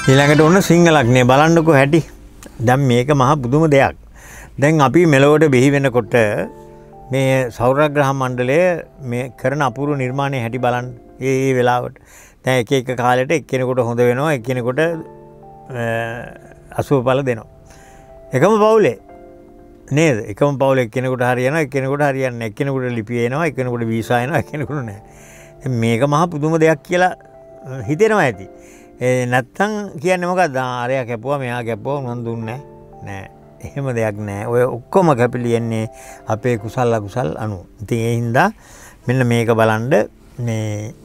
ඊළඟට ඔන්න සිංහ ලග්නේ බලන්නකෝ හැටි. දැන් මේක මහා පුදුම දෙයක්. දැන් අපි මෙලොවට බිහි වෙනකොට මේ සෞරග්‍රහ මණ්ඩලය මේ කරන අපූර්ව නිර්මාණය හැටි බලන්න. ඒ වෙලාවට දැන් එක එක කාලෙට එක්කෙනෙකුට හොඳ වෙනවා, එක්කෙනෙකුට අසුබ බල දෙනවා. එකම පවුලේ නේද? එකම පවුලේ එක්කෙනෙකුට හරියනවා, එක්කෙනෙකුට හරියන්නේ නැහැ. එක්කෙනෙකුට ලිපිය එනවා, එක්කෙනෙකුට වීසා එනවා, එක්කෙනෙකුට නැහැ. මේක මහා පුදුම දෙයක් කියලා හිතෙනවා ඇති. නැත්තම් කියන්නේ මොකක්ද? ආරයා කැපුවා, මෙයා කැපුවා, උනන් දුන්නේ නැහැ. එහෙම දෙයක් නැහැ. ඔය ඔක්කොම කැපිලියන්නේ අපේ කුසල අකුසල් අනුව. ඉතින් ඒ හින්දා මෙන්න මේක බලන්න මේ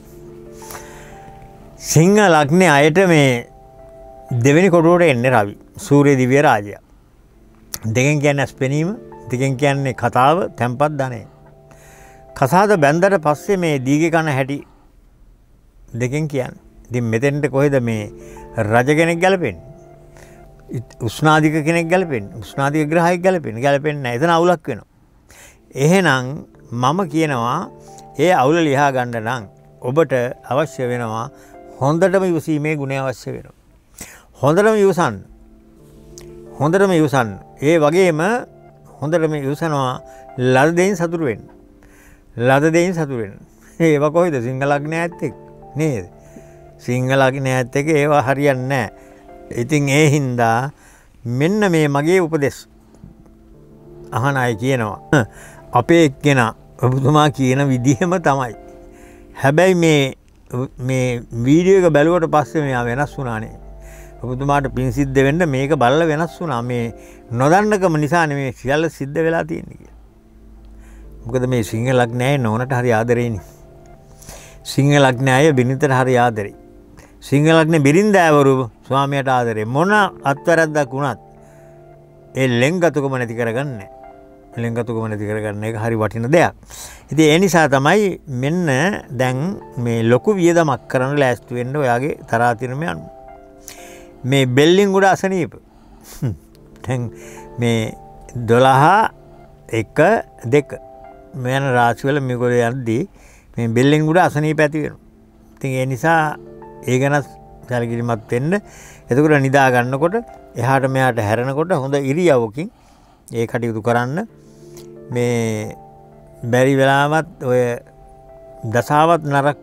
සිංහ ලග්නේ අයට මේ දෙවෙනි කොටුවට එන්නේ රවි. සූර්ය දිව්‍ය රාජයා. දෙකෙන් කියන්නේ ස්පෙනීම, දෙකෙන් කියන්නේ කතාව, තැම්පත් ධනය. කසාද බැන්දට පස්සේ මේ දීගේ කන හැටි දෙකෙන් කියන්නේ. ඉතින් මෙතෙන්ට කොහෙද මේ රජ කෙනෙක් ගැලපෙන්නේ? උෂ්ණාධික කෙනෙක් ගැලපෙන්නේ? උෂ්ණාධික ග්‍රහයෙක් ගැලපෙන්නේ? ගැලපෙන්නේ නැහැ. එතන අවුලක් වෙනවා. එහෙනම් මම කියනවා ඒ අවුල ලියා ගන්න නම් ඔබට අවශ්‍ය වෙනවා හොඳටම ඉවසීමේ ගුණය අවශ්‍ය වෙනවා. හොඳටම ඉවසන්න. හොඳටම ඉවසන්න. ඒ වගේම හොඳටම ඉවසනවා ලද දෙයින් සතුටු වෙන්න. ලද දෙයින් සතුටු වෙන්න. ඒව කොහෙද සිංහ ලග්නේ ඇත්තෙක් නේද? සිංහ ලග්නේ ඇත්තෙක් ඒවා හරියන්නේ නැහැ. ඉතින් ඒ හින්දා මෙන්න මේ මගේ උපදෙස් අහන අය කියනවා අපේ එක්කෙනා ඔබතුමා කියන විදිහම තමයි. හැබැයි මේ වීඩියෝ එක බැලුවට පස්සේ මෙයා වෙනස් වුණානේ. ඔබතුමාට පින් සිද්ධ වෙන්න මේක බලලා වෙනස් වුණා. මේ නොදන්නකම නිසා නෙමෙයි සියල්ල සිද්ධ වෙලා තියෙන්නේ කියලා. මොකද මේ සිංහ ලග්නයේ නෝනට හරි ආදරේනේ. සිංහ ලග්නයේ බිනිතට හරි ආදරේ. සිංහ ලග්නේ බිරින්දෑවරු ස්වාමියාට ආදරේ. මොන අත්වැරද්දක් වුණත් ඒ ලෙන්ගතුකම නැති කරගන්නේ. ලෙන්ගතුකම නැති කරගන්න එක හරි වටින දෙයක්. ඉතින් ඒ නිසා තමයි මෙන්න දැන් මේ ලොකු වියදමක් කරන්න ලෑස්ති වෙන්න ඔයාගේ තරාතිරම යන්න. මේ බෙල්ලින් උඩ අසනීප. දැන් මේ 12 1 2 මෙයන් රාශිවල මේගොල්ලෝ යද්දී මේ බෙල්ලින් උඩ අසනීප ඇති වෙනවා. ඉතින් ඒ නිසා ඒ ගැන සැලකිලිමත් වෙන්න. එතකොට නිදා ගන්නකොට එහාට මෙහාට හැරෙනකොට හොඳ ඉරියව්වකින් ඒ කටයුතු කරන්න. මේ බැරි වෙලාවත් ඔය දසාවත් නරක්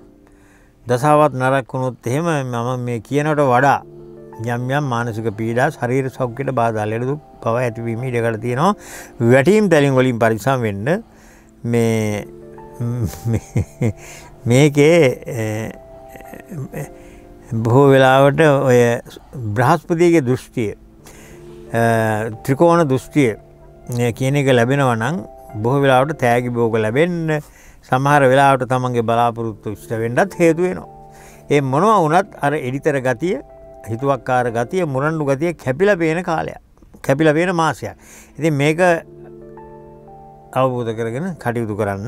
වුණොත් එහෙම මම මේ කියනකට වඩා යම් යම් මානසික පීඩා ශරීර සෞඛ්‍යයට බාධා ලෙඩ දුක් පව ඇතිවීම ඉඩකඩ තියෙනවා. වැටීම් තැලින් වලින් පරිස්සම් වෙන්න. මේකේ බොහෝ වෙලාවට ඔය බ්‍රහස්පතිගේ දෘෂ්ටිය ත්‍රිකෝණ දෘෂ්ටිය කියන එක ලැබෙනවා නම් බොහෝ වෙලාවට තෑගි භෝග ලැබෙන්න, සමහර වෙලාවට තමන්ගේ බලාපොරොත්තු ඉෂ්ට වෙන්නත් හේතු වෙනවා. ඒ මොනවා වුණත් අර එඩිතර ගතිය, හිතුවක්කාර ගතිය, මුරණ්ඩු ගතිය කැපිලා පේන කාලයක්. කැපිලා පේන මාසයක්. ඉතින් මේක අවබෝධ කරගෙන කටයුතු කරන්න.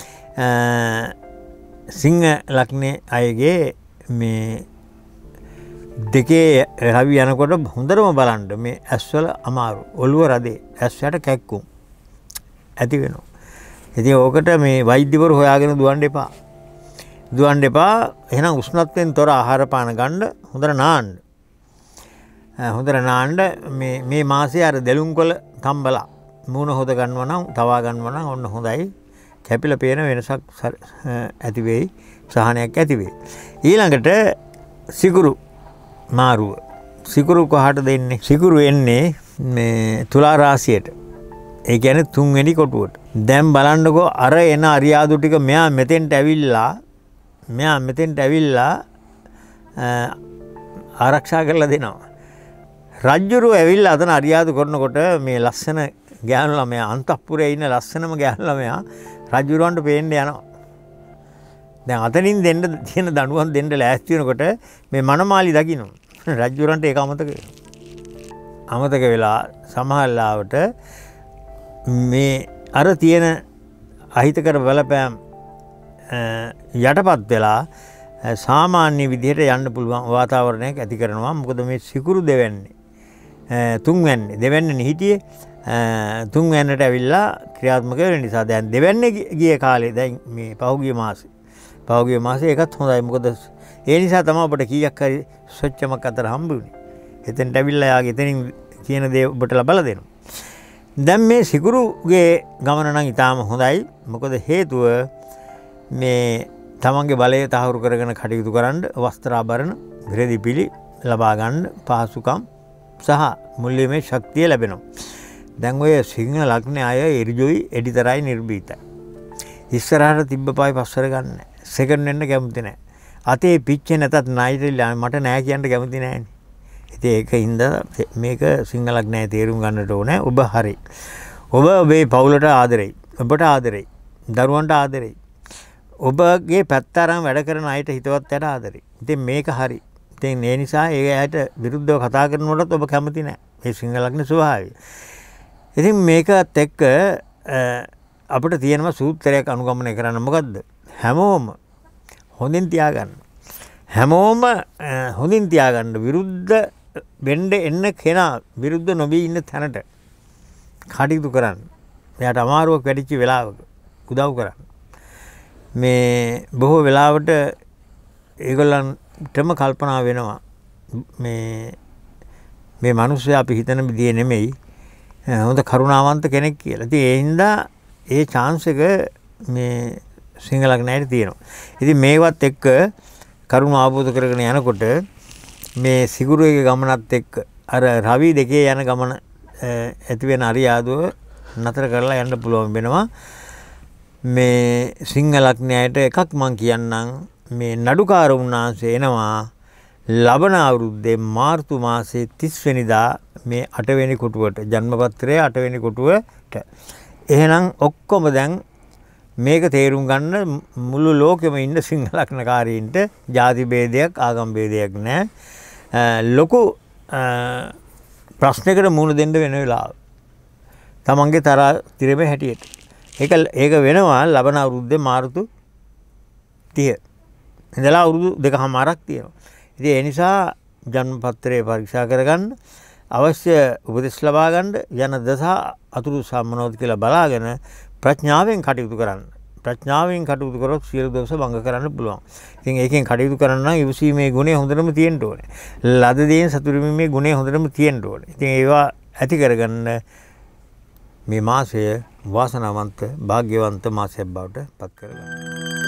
සිංහ ලග්නේ අයගේ මේ දෙකේ රවි යනකොට හොඳටම බලන්න මේ ඇස්වල අමාරු, ඔළුව රදේ, ඇස් යට කැක්කුම් ඇති වෙනවා. ඉතින් ඕකට මේ වෛද්‍යවරු හොයාගෙන දුවන්න එපා. එහෙනම් උෂ්ණත්වයෙන් තොර ආහාර පාන ගන්න, හොඳට නාන්න. මේ මාසේ අර දෙලුම්කොළ තම්බලා මූණ හොද ගන්නවා නම්, තවා ගන්නවා නම් ඔන්න හොඳයි. කැපිලා පේන වෙනසක් ඇති වෙයි, සහනයක් ඇති වෙයි. ඊළඟට සිකුරු මාරුව. සිකුරු කොහාටද එන්නේ? සිකුරු එන්නේ මේ තුලා රාශියට. ඒ කියන්නේ තුන්වෙනි කොටුවට. දැන් බලන්නකෝ අර එන අරියාදු ටික මෙයා මෙතෙන්ට ඇවිල්ලා ආරක්ෂා කරලා දෙනවා. රජ්ජුරුව ඇවිල්ලා අතන අරියාදු කරනකොට මේ ලස්සන ගෑනු ළමයා, අන්තఃපුරේ ඉන්න ලස්සනම ගෑනු ළමයා රජ්ජුරුවන්ට පේන්න යනවා. දැන් අතනින් දෙන්න තියෙන දඬුවම් දෙන්න ලෑස්ති වෙනකොට මේ මනමාලි දකින්න රජ්ජුරුවන්ට ඒක අමතක වෙලා සමහරවිට මේ අර තියෙන අහිතකර බලපෑම් යටපත් වෙලා සාමාන්‍ය විදිහට යන්න පුළුවන් වාතාවරණයක් ඇති කරනවා. මොකද මේ සිකුරු දෙවැන්නේ හිටියේ තුන්වැන්නට ඇවිල්ලා ක්‍රියාත්මක වෙන නිසා. දැන් දෙවැන්නේ ගිය කාලේ, දැන් මේ පහුගිය මාසේ ඒකත් හොඳයි. මොකද ඒ නිසා තමයි ඔබට කීයක් හරි ස්වච්ඡමක් අතර හම්බුනේ. එතෙන්ට ඇවිල්ලා යාගේ එතනින් කියන දේ ඔබට ලබලා දෙනවා. දැන් මේ සිකුරුගේ ගමන නම් ඊටාම හොඳයි. මොකද හේතුව මේ තමන්ගේ බලය තහවුරු කරගෙන කටයුතු කරන්න වස්ත්‍රාභරණ විරදිපිලි ලබා ගන්න පහසුකම් සහ මුල්‍යමය ශක්තිය ලැබෙනවා. දැන් ඔය සිංහ ලග්නේ අය එරිජොයි එඩිතරයි නිර්භීතයි. ඉස්සරහට තිබ්බ පායි පස්සර ගන්න. සෙකන්ඩ් වෙන්න කැමති නැහැ. අතේ පිච්චේ නැතත් නයිට් මට නෑ කියන්න කැමති නෑනේ. ඉතින් ඒකින්ද මේක සිංහ ලග්නේ තේරුම් ගන්නට ඕනේ. ඔබ හරි. ඔබ ඔබේ පවුලට ආදරෙයි. ඔබට ආදරෙයි. දරුවන්ට ආදරෙයි. ඔබගේ පැත්ත අරන් වැඩ කරන අයට හිතවත් යට ආදරෙයි. ඉතින් මේක හරි. ඉතින් ඒ නිසා ඒ අයට විරුද්ධව කතා කරනකොටත් ඔබ කැමති නෑ. මේ සිංහ ලග්නේ ස්වභාවය. ඉතින් මේකත් එක්ක අපිට තියෙනවා සූත්‍රයක් අනුගමනය කරන්න. මොකද්ද? හැමෝම හොඳින් තියාගන්න. හැමෝම හොඳින් තියාගන්න. විරුද්ධ වෙන්න එන්න කෙනා විරුද්ධ නොවී ඉන්න තැනට කටයුතු කරන්න. එයාට අමාරුවක් වැඩිච්ච වෙලාවක උදව් කරන්න. මේ බොහෝ වෙලාවට ඒගොල්ලන්ටම කල්පනා වෙනවා මේ මිනිස්සු අපි හිතන විදිය නෙමෙයි හොඳ කරුණාවන්ත කෙනෙක් කියලා. ඉතින් ඒ හින්දා ඒ chance එක මේ සිංහ ලග්නයට තියෙනවා. ඉතින් මේවත් එක්ක කරුණ ආબોධ කරගෙන යනකොට මේ සිකුරුගේ ගමනත් එක්ක අර රවි දෙකේ යන ගමන ඇති වෙන අරියාදුව නතර කරලා යන්න පුළුවන් වෙනවා. මේ සිංහ ලග්නයට එකක් මං කියන්නම් මේ නඩුකාර වුණාන්සේ එනවා ලබන අවුරුද්දේ මාර්තු මාසයේ 30 වෙනිදා මේ 8 වෙනි කොටුවට ජන්මපත්‍රයේ 8 වෙනි කොටුවට. එහෙනම් ඔක්කොම දැන් මේක තේරුම් ගන්න මුළු ලෝකෙම ඉන්න සිංහ ලග්නකාරීන්ට ಜಾති ભેදයක් ආගම් ભેදයක් නැහැ. ලොකු ප්‍රශ්නයකට මුහුණ දෙන්න වෙන වෙලාව. තමන්ගේ තරහ තිරෙම හැටියට. ඒක වෙනවා ලබන අවුරුද්දේ මාර්තු 30. ඉඳලා අවුරුදු 2කමාරක් තියෙනවා. ඉතින් ඒ නිසා ජන්මපත්‍රය පරීක්ෂා කරගන්න අවශ්‍ය උපදෙස් ලබා ගන්න යන දස අතුරු සම්මනෝද කියලා බලාගෙන ප්‍රඥාවෙන් කටයුතු කරන්න. ප්‍රඥාවෙන් කටයුතු කරොත් සියලු දෝෂ භංග කරන්න පුළුවන්. ඉතින් ඒකෙන් කටයුතු කරන්න නම් ඉවසීමේ ගුණය හොඳටම තියෙන්න ඕනේ. ලද දේෙන් සතුටු වීමේ ගුණය හොඳටම තියෙන්න ඕනේ. ඉතින් ඒවා ඇති කරගන්න මේ මාසය වාසනාවන්ත භාග්‍යවන්ත මාසයක් බවට පත් කරගන්න.